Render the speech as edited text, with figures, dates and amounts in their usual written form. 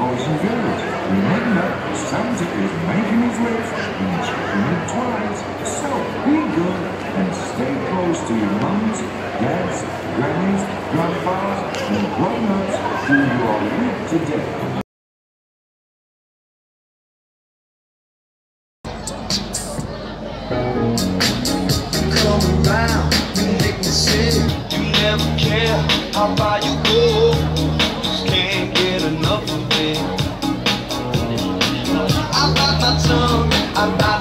boys and girls, remember Santa is making his list and checking it twice. So be good and stay close to your mums, dads, grannies, grandfathers, and grown-ups who you are with today. Come around, you make me sick. You never care how far you go. Just can't get enough of it. I bite my tongue, I bite